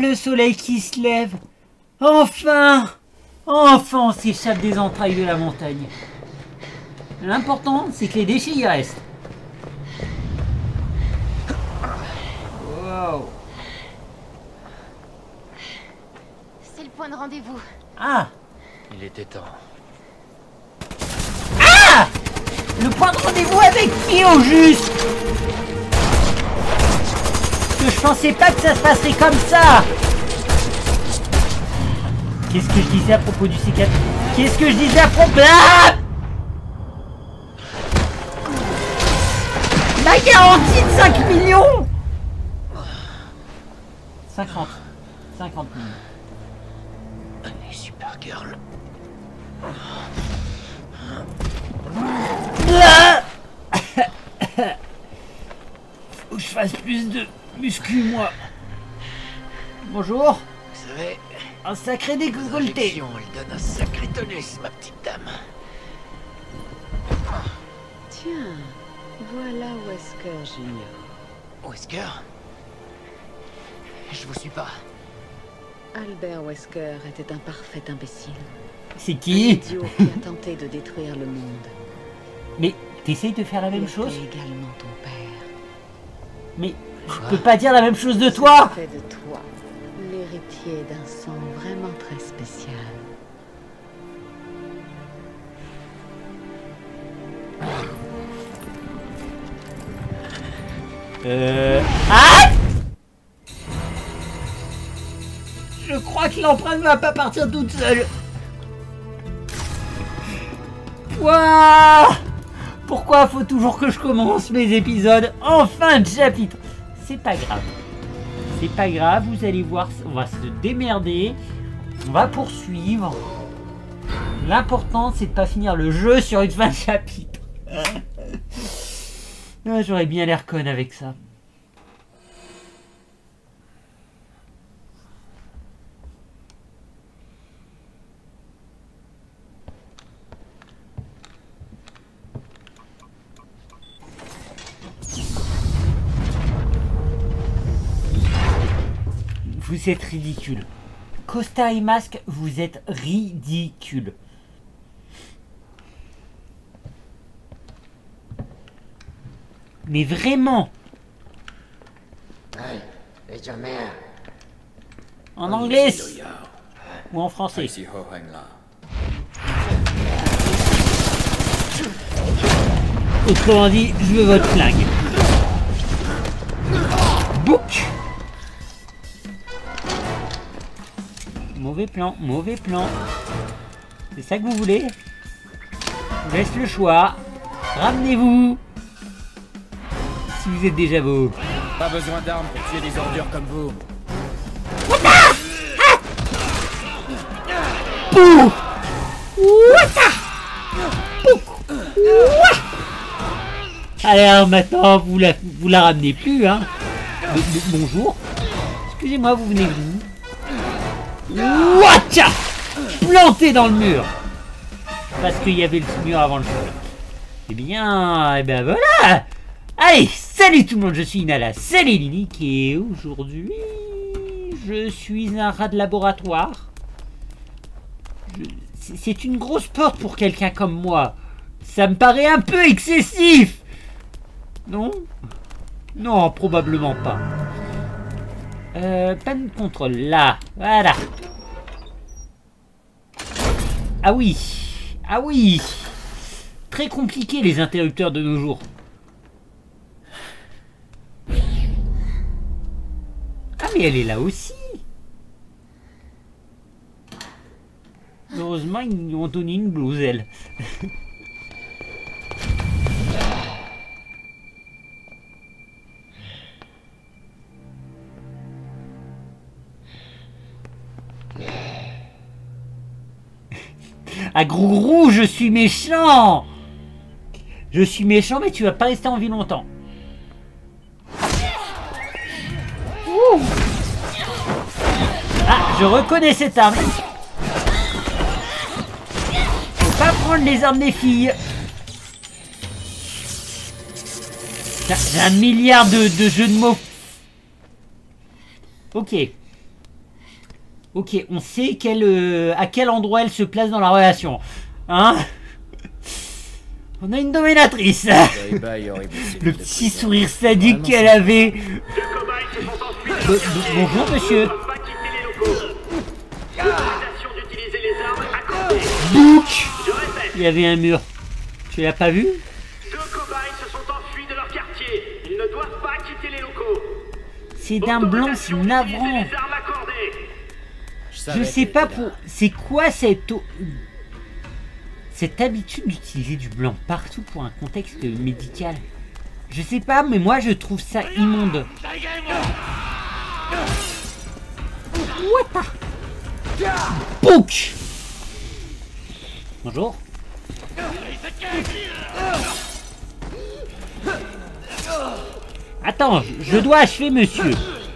le soleil qui se lève. Enfin! Enfin, on s'échappe des entrailles de la montagne. L'important, c'est que les déchets y restent. Wow. C'est le point de rendez-vous. Ah! Il était temps. Ah! Le point de rendez-vous avec qui au juste? Que je pensais pas que ça se passerait comme ça. Qu'est-ce que je disais à propos du C4? Qu'est-ce que je disais à propos... Ah! La garantie de 5 millions. 50 millions. Allez, Supergirl. Ah! Faut que je fasse plus de muscu, moi. Bonjour. Vous savez, Un sacré décolleté. l'injection, elle donne un sacré tonus, ma petite dame. Tiens, voilà Wesker Junior. Wesker? Je vous suis pas. Albert Wesker était un parfait imbécile. C'est Un qui? idiot qui a tenté de détruire le monde. Mais t'essayes de faire la même Il chose? était également ton père. Mais je peux pas dire la même chose de toi. Ça fait de toi l'héritier d'un sang vraiment très spécial. Ah! Je crois que l'empreinte va pas partir toute seule. Ouah! Pourquoi faut toujours que je commence mes épisodes en fin de chapitre? C'est pas grave. C'est pas grave, vous allez voir, on va se démerder. On va poursuivre. L'important, c'est de pas finir le jeu sur une fin de chapitre. Ah, j'aurais bien l'air conne avec ça. Vous êtes ridicule. Costa et Masque, vous êtes ridicule. Mais vraiment. En anglais ou en français? Autrement dit, je veux votre flingue. Bouc. Mauvais plan, mauvais plan. C'est ça que vous voulez? Je vous laisse le choix. Ramenez-vous. Si vous êtes déjà beau. Pas besoin d'armes pour tuer des ordures comme vous. Pouh. Alors maintenant, vous la ramenez plus, hein. Bonjour. Excusez-moi, vous venez d'où? Watcha! Planté dans le mur. Parce qu'il y avait le mur avant le sol. Eh bien, voilà. Allez, salut tout le monde, je suis Inala, c'est Linique et aujourd'hui, je suis un rat de laboratoire. C'est une grosse porte pour quelqu'un comme moi. Ça me paraît un peu excessif. Non? Non, probablement pas. Panne de contrôle, là, voilà. Ah oui, ah oui. Très compliqué les interrupteurs de nos jours. Ah mais elle est là aussi. Heureusement ils lui ont donné une blouse elle. Ah Grougrou, je suis méchant. Je suis méchant mais tu vas pas rester en vie longtemps. Ouh. Ah, je reconnais cette arme. Faut pas prendre les armes des filles. J'ai un milliard de jeux de mots. Ok. Ok, on sait à quel endroit elle se place dans la relation. Hein? On a une dominatrice. Le petit sourire sadique qu'elle avait. Bonjour, monsieur. Bouc. Il y avait un mur. Tu l'as pas vu? 2 cobayes se sont enfuis de leur quartier. Ils ne doivent pas quitter les locaux. C'est d'un blanc, c'est navrant. Je sais pas pour... C'est quoi cette habitude d'utiliser du blanc partout pour un contexte médical? Je sais pas, mais moi je trouve ça immonde. What the... Pouc. Bonjour. Attends, je dois achever monsieur.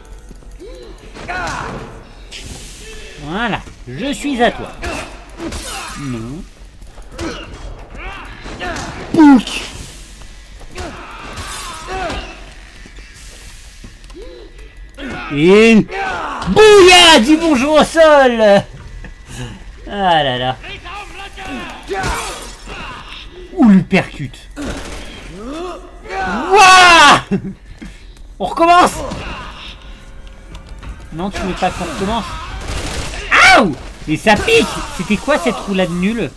Voilà, je suis à toi. Non. Pouc. Et... Bouya, dis bonjour au sol. Ah là là. Ouh, l'hypercute. Wouah. On recommence. Non, tu veux pas qu'on recommence? Aouh. Et ça pique. C'était quoi cette roulade nulle?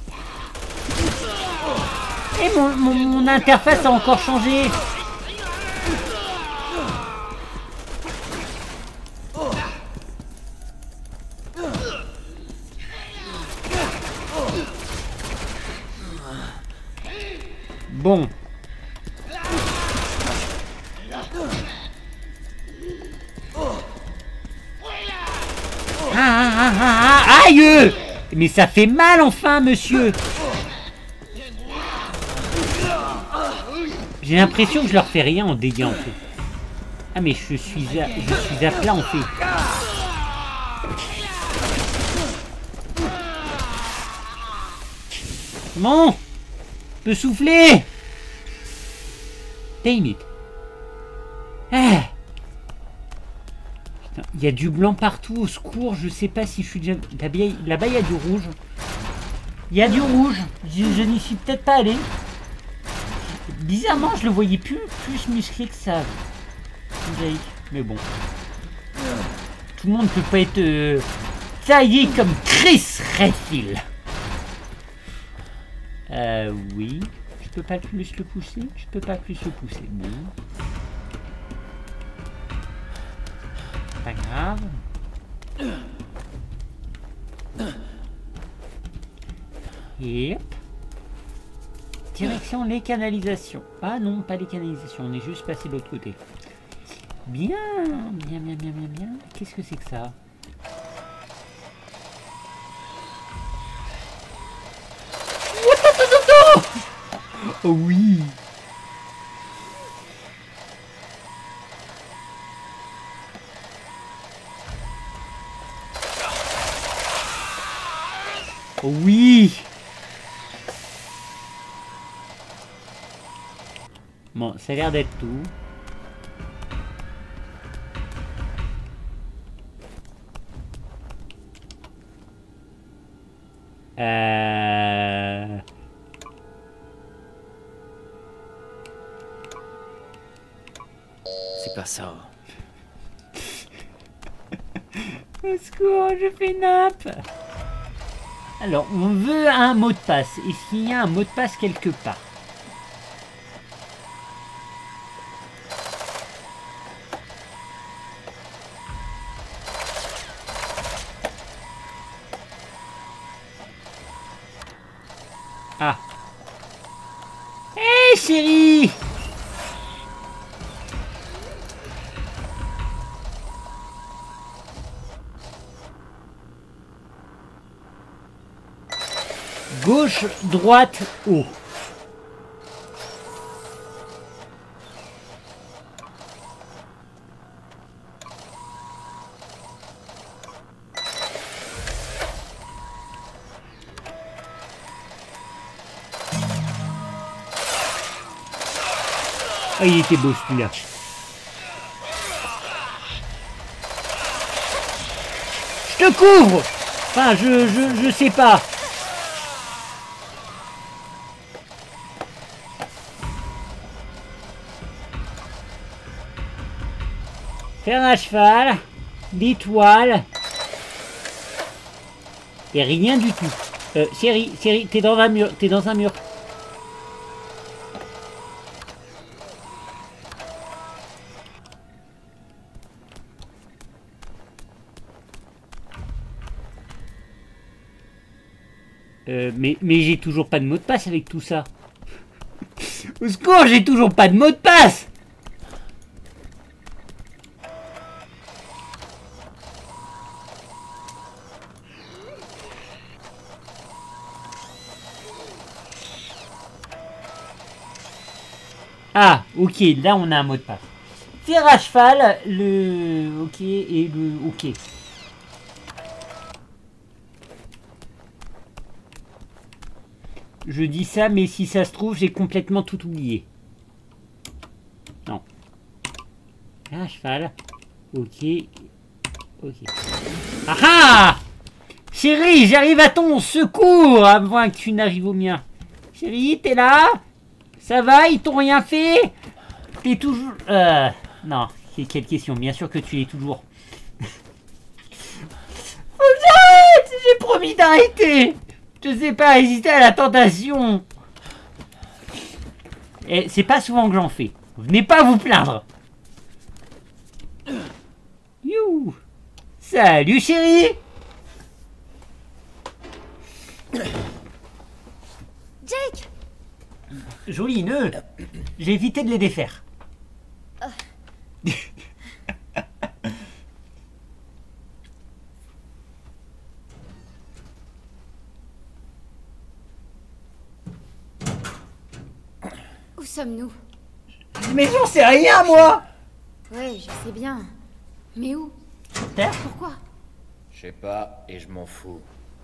Et mon interface a encore changé. Bon. Aïe! Mais ça fait mal enfin, monsieur. J'ai l'impression que je leur fais rien en dégâts en fait. Ah mais je suis à plat en fait. Bon, peux souffler. Damn it. Ah. Putain, il y a du blanc partout, au secours. Je sais pas si je suis déjà... Là-bas, il y a du rouge. Il y a du rouge. Je n'y suis peut-être pas allé. Bizarrement, je le voyais plus musclé que ça. Mais bon. Tout le monde peut pas être taillé comme Chris Redfield. Oui. Je peux pas plus le pousser. Je peux pas plus le pousser. Bon. Pas grave. Et hop. Direction les canalisations. Ah non, pas les canalisations. On est juste passé de l'autre côté. Bien. Qu'est-ce que c'est que ça? Oh oui. Oh oui. Bon, ça a l'air d'être tout. C'est pas ça. Au secours, je fais nappe. Alors, on veut un mot de passe. Est-ce qu'il y a un mot de passe quelque part? Ah. Hé, hey, chérie! Gauche, droite, haut. Ah, il était beau celui-là. Je te couvre. Enfin, je sais pas. Fer à cheval, l'étoile. Et rien du tout. Chérie, t'es dans un mur, t'es dans un mur. Mais j'ai toujours pas de mot de passe avec tout ça. Au secours, j'ai toujours pas de mot de passe. Ah, ok, là on a un mot de passe. Fer à cheval, le ok et le ok. Je dis ça, mais si ça se trouve, j'ai complètement tout oublié. Non. Fer à cheval, ok, ok. Ah ah! Chérie, j'arrive à ton secours avant que tu n'arrives au mien. Chérie, t'es là? Ça va, ils t'ont rien fait? T'es toujours... Non, quelle question? Bien sûr que tu es toujours... Faut que j'arrête! J'ai promis d'arrêter! Je sais pas résister à la tentation. Et c'est pas souvent que j'en fais. Venez pas vous plaindre. You. Salut chérie. Jake! Joli nœud. J'ai évité de les défaire. Où sommes-nous? Mais j'en sais rien moi. Ouais, je sais bien. Mais où? Terre. Pourquoi? Je sais pas, et je m'en fous.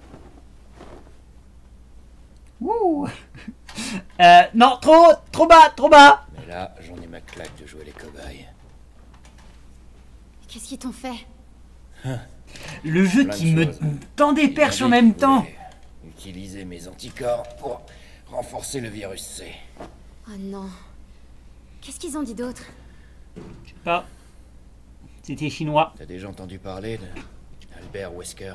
Ouh. Non, trop bas. Mais là, j'en ai ma claque de jouer les cobayes. Qu'est-ce qu'ils t'ont fait? Le jeu Plein de qui me choses. tend des Il perches m'a en dit même qu'il temps. voulait Utiliser mes anticorps pour renforcer le virus C. Oh non. Qu'est-ce qu'ils ont dit d'autre? Je sais pas. C'était chinois. T'as déjà entendu parler de Albert Wesker?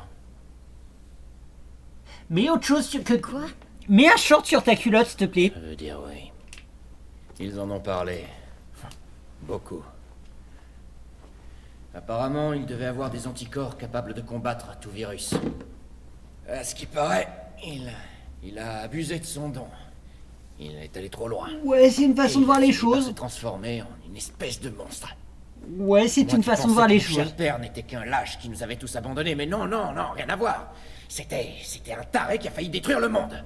Mais autre chose que... Quoi? Mets un short sur ta culotte, s'il te plaît. Ça veut dire oui. Ils en ont parlé. Beaucoup. Apparemment, il devait avoir des anticorps capables de combattre tout virus. À ce qui paraît, il a abusé de son don. Il est allé trop loin. Ouais, c'est une façon Et de voir il a les fini par choses. se transformer en une espèce de monstre. Ouais, c'est Moi une qui façon de pensais voir que les mon cher choses. père n'était qu'un lâche qui nous avait tous abandonnés, mais non, rien à voir. C'était un taré qui a failli détruire le monde.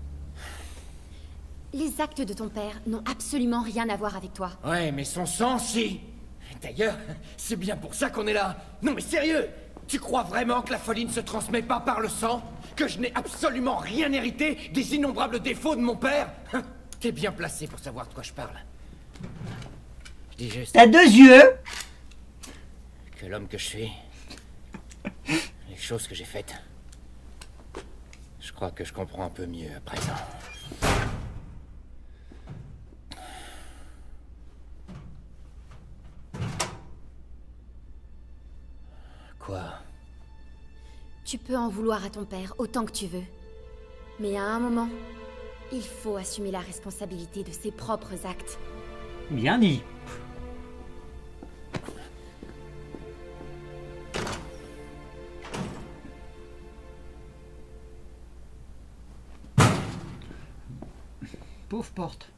Les actes de ton père n'ont absolument rien à voir avec toi. Ouais, mais son sang, si. D'ailleurs, c'est bien pour ça qu'on est là. Non, mais sérieux, tu crois vraiment que la folie ne se transmet pas par le sang? Que je n'ai absolument rien hérité des innombrables défauts de mon père? T'es bien placé pour savoir de quoi je parle. Je dis juste T'as deux yeux. que l'homme que je suis, les choses que j'ai faites, je crois que je comprends un peu mieux à présent. Quoi? Tu peux en vouloir à ton père autant que tu veux. Mais à un moment, il faut assumer la responsabilité de ses propres actes. Bien dit. Pauvre porte.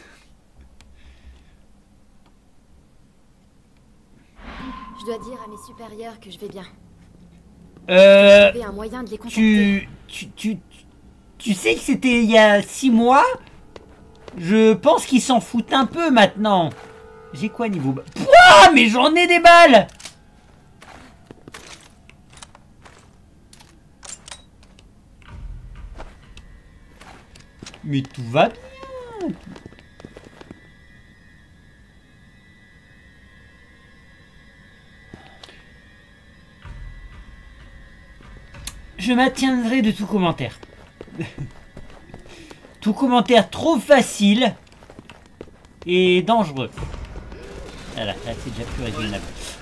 Je dois dire à mes supérieurs que je vais bien. Euh... Trouver un moyen de les contacter. Tu sais que c'était il y a 6 mois? Je pense qu'ils s'en foutent un peu maintenant. J'ai quoi niveau... Pouah, mais j'en ai des balles. Mais tout va bien. Je m'abstiendrai de tout commentaire. Tout commentaire trop facile et dangereux. Voilà, là c'est déjà plus raisonnable.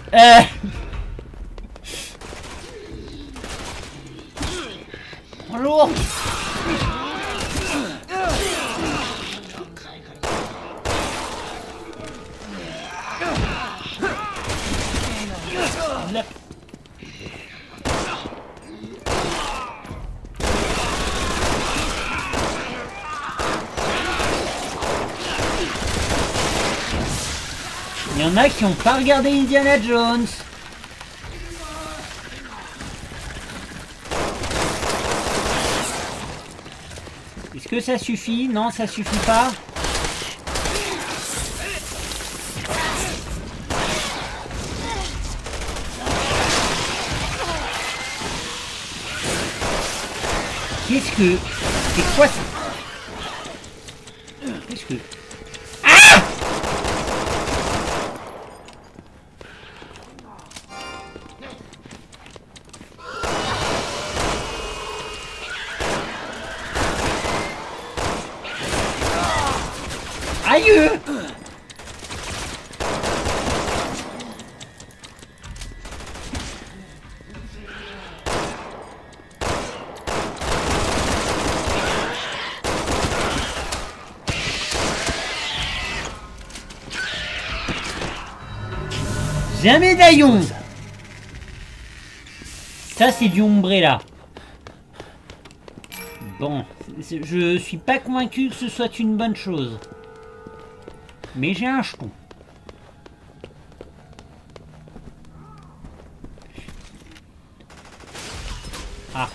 Bonjour. Là. Il y en a qui n'ont pas regardé Indiana Jones. Est-ce que ça suffit? Non, ça suffit pas. Qu'est-ce que... C'est quoi ça? Qu'est-ce que... Ah! Aïe! J'ai un médaillon. Ça c'est du Umbrella. Bon, je suis pas convaincu que ce soit une bonne chose. Mais j'ai un jeton. Ah.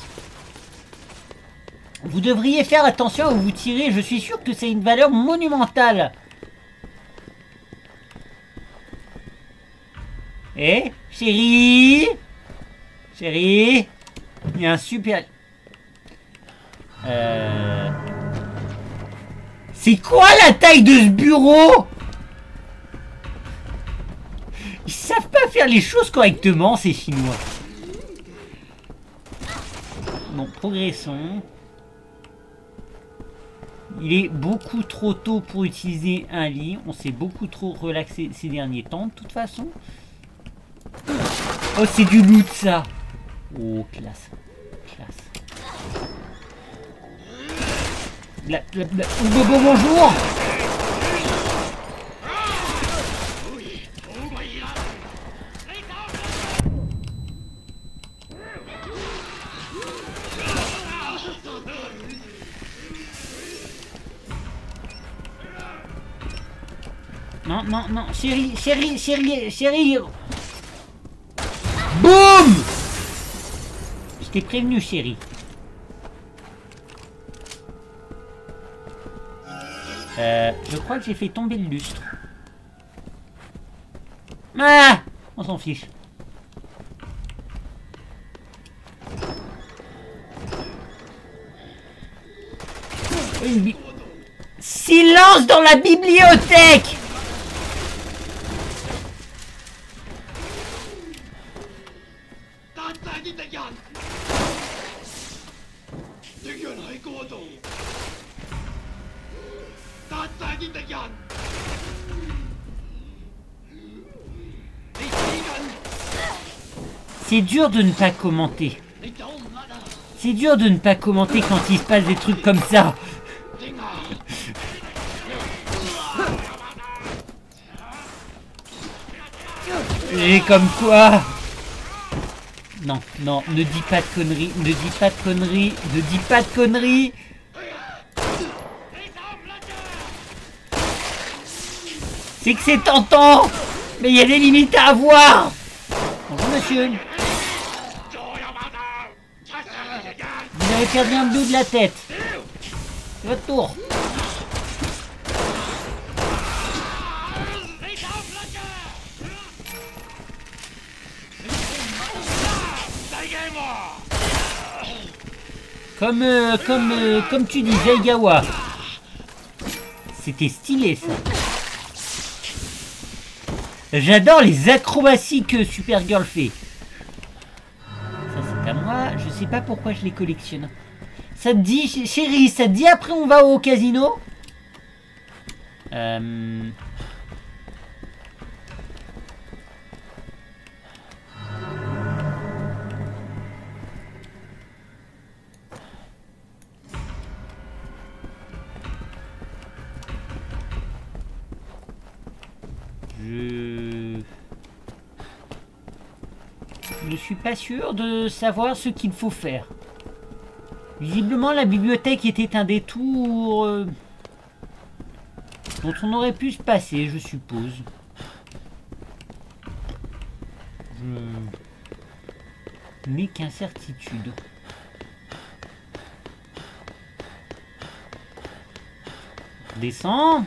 Vous devriez faire attention où vous tirez. Je suis sûr que c'est une valeur monumentale. Eh, chérie, chérie, il y a un super... C'est quoi la taille de ce bureau? Ils savent pas faire les choses correctement, ces Chinois. Bon, progressons. Il est beaucoup trop tôt pour utiliser un lit. On s'est beaucoup trop relaxé ces derniers temps, de toute façon. Oh, c'est du loot, ça. Oh, classe. Classe. Bonjour. Non, non, non, chérie, chérie, chérie, chérie. Boum! Je t'ai prévenu, chérie. Je crois que j'ai fait tomber le lustre. Ah! On s'en fiche. Silence dans la bibliothèque! C'est dur de ne pas commenter. C'est dur de ne pas commenter quand il se passe des trucs comme ça. Et comme quoi... Non, non, ne dis pas de conneries, ne dis pas de conneries, ne dis pas de conneries. C'est que c'est tentant, mais il y a des limites à avoir. Bonjour monsieur. Vous avez perdu un bout de la tête. C'est votre tour. Comme tu dis, Zaigawa. C'était stylé ça. J'adore les acrobaties que Supergirl fait. Ça c'est à moi, je sais pas pourquoi je les collectionne. Ça te dit, chérie, ça te dit après on va au casino? Je ne suis pas sûr de savoir ce qu'il faut faire. Visiblement, la bibliothèque était un détour dont on aurait pu se passer, je suppose. Je n'ai qu'incertitude. Descends.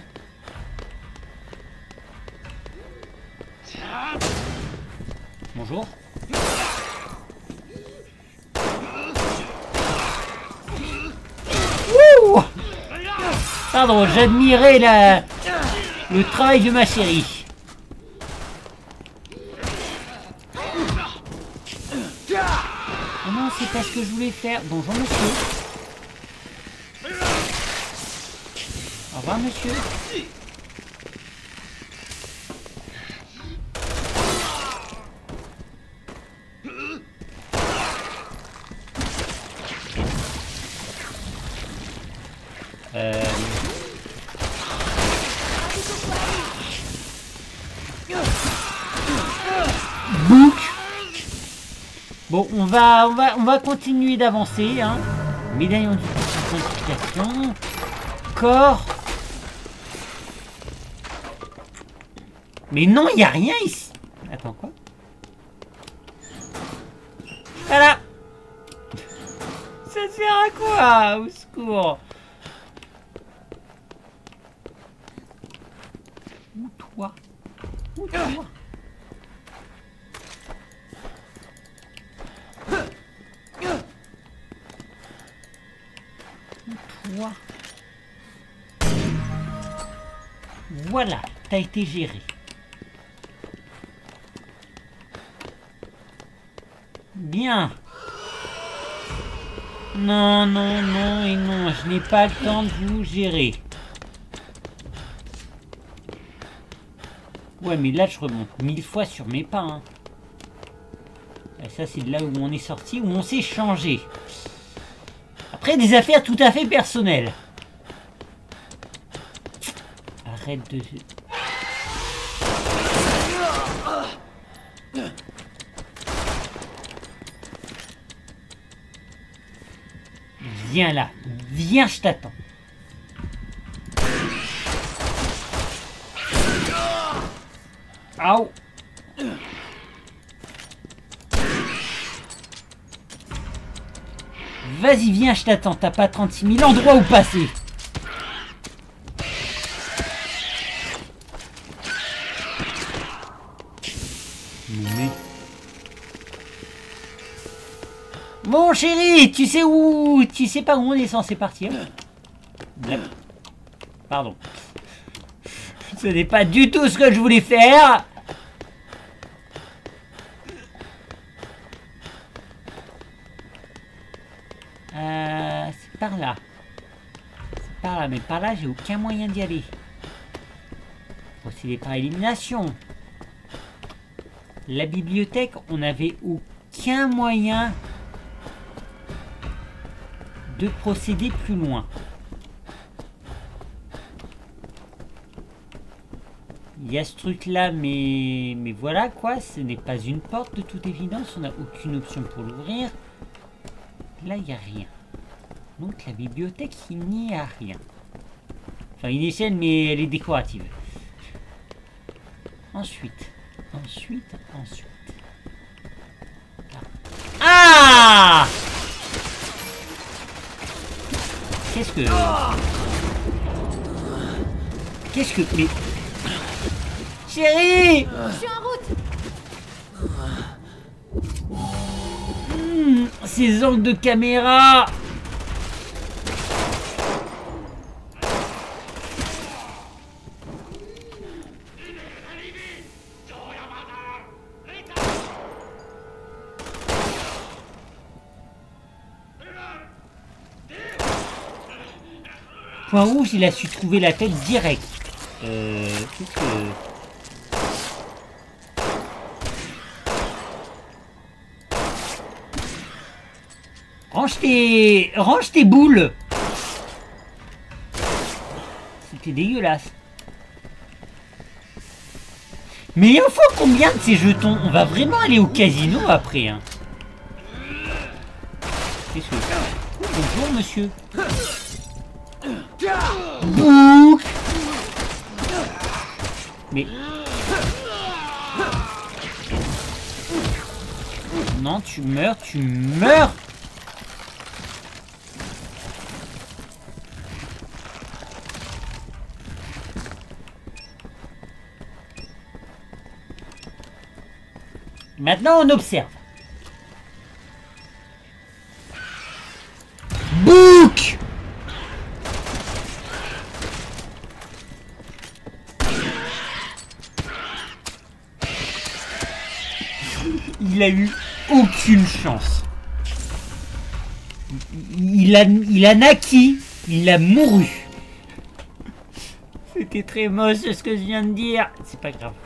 Bonjour. Wouh! Pardon, j'admirais le travail de ma chérie. Oh non, c'est pas ce que je voulais faire. Bonjour monsieur. Au revoir monsieur. Bouc. Bon, on va continuer d'avancer, hein. Médaillon du qualification. Corps. Mais non, il n'y a rien ici. Attends, quoi? Voilà. Ça sert à quoi? Au secours. Où toi? Où toi? Toi. Voilà, t'as été géré. Bien. Non, non, non et non, je n'ai pas le temps de vous gérer. Ouais, mais là, je remonte 1000 fois sur mes pas. Hein. Et ça, c'est de là où on est sorti, où on s'est changé. Après, des affaires tout à fait personnelles. Arrête de... Viens là. Viens, je t'attends. Aouh. Vas-y, viens, je t'attends. T'as pas 36 000 endroits où passer. Mais... Bon, chérie, tu sais où... Tu sais pas où on est censé partir? Pardon. Ce n'est pas du tout ce que je voulais faire. C'est par là. C'est par là, mais par là, j'ai aucun moyen d'y aller. Procéder par élimination. La bibliothèque, on n'avait aucun moyen de procéder plus loin. Il y a ce truc là, mais voilà quoi, ce n'est pas une porte de toute évidence, on n'a aucune option pour l'ouvrir. Là, il n'y a rien. Donc la bibliothèque, il n'y a rien. Enfin, une échelle, mais elle est décorative. Ensuite. Ah! Qu'est-ce que... Mais... Chérie! Je suis en route. Ces angles de caméra! Point rouge, il a su trouver la tête direct. Qu'est-ce que... Range tes boules. C'était dégueulasse. Mais il en faut combien de ces jetons? On va vraiment aller au casino après, hein. Qu'est-ce que... Bonjour, monsieur. Bouc. Mais... Non, tu meurs, tu meurs. Maintenant, on observe. Bouc! Il a eu aucune chance. Il a naquit, il a mouru. C'était très moche ce que je viens de dire. C'est pas grave.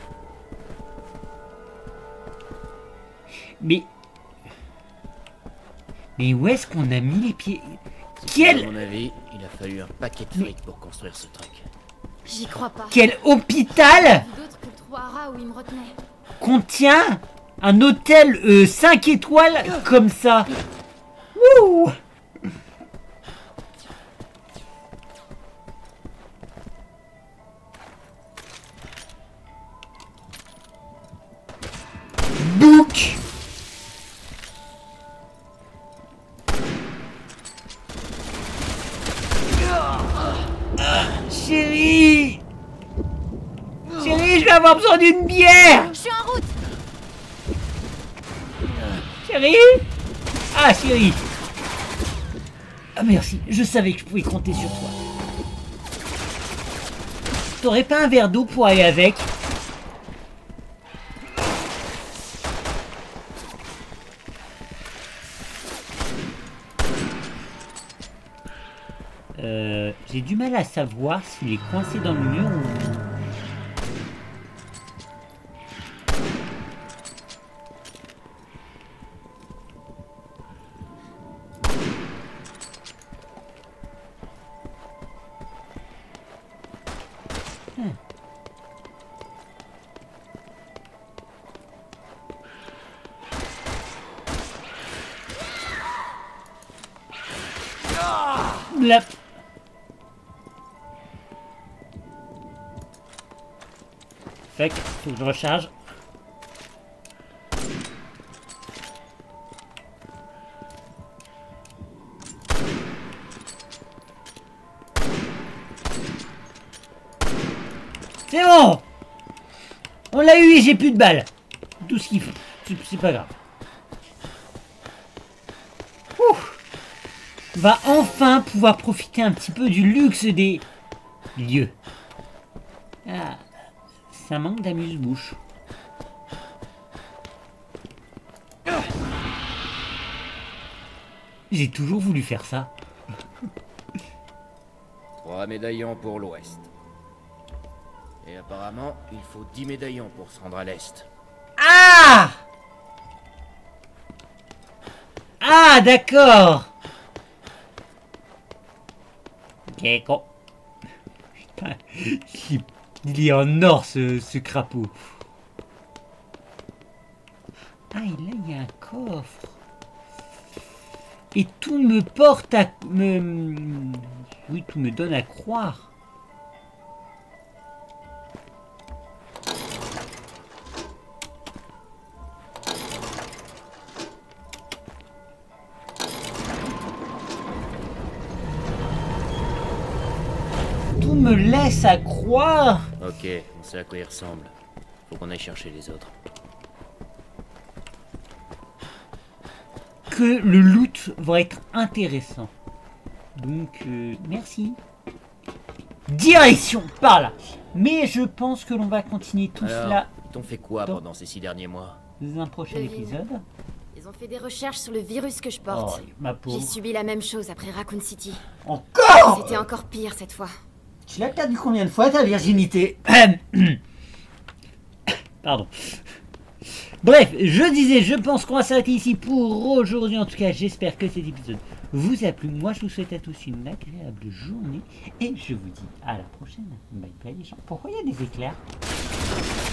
Mais où est-ce qu'on a mis les pieds? À mon avis, il a fallu un paquet de fric pour construire ce truc. J'y crois pas. Quel hôpital D'autres que le trou à rats où il me retenait. contient un hôtel 5 étoiles comme ça? Wouh! Bouc! Chérie! Chérie, je vais avoir besoin d'une bière! Je suis en route. Chérie? Ah, chérie! Ah, merci, je savais que je pouvais compter sur toi. T'aurais pas un verre d'eau pour aller avec? J'ai du mal à savoir s'il est coincé dans le mur ou... La... Fait que, faut que je recharge. C'est bon! On l'a eu et j'ai plus de balles. Tout ce qu'il faut. C'est pas grave. Ouf. On va enfin pouvoir profiter un petit peu du luxe des lieux. Ah. Ça manque d'amuse-bouche. J'ai toujours voulu faire ça. 3 médaillons pour l'ouest. Et apparemment, il faut 10 médaillons pour se rendre à l'est. Ah! Ah, d'accord. Ok, con. Putain, il est en or, ce crapaud. Ah, et là, il y a un coffre. Et tout me porte à... Oui, tout me donne à croire. Tout me laisse à croire. Ok, on sait à quoi il ressemble. Faut qu'on aille chercher les autres. Que le loot va être intéressant. Donc, merci. Direction par là. Mais je pense que l'on va continuer tout cela. Ils t'ont fait quoi pendant ces 6 derniers mois? Dans un prochain épisode. Ils ont fait des recherches sur le virus que je porte. Oh, ma pauvre. J'ai subi la même chose après Raccoon City. Encore? Non! C'était encore pire cette fois. Tu l'as perdu combien de fois ta virginité? Pardon. Bref, je disais, je pense qu'on va s'arrêter ici pour aujourd'hui. En tout cas, j'espère que cet épisode vous a plu. Moi, je vous souhaite à tous une agréable journée. Et je vous dis à la prochaine. Bye bye les gens. Pourquoi il y a des éclairs?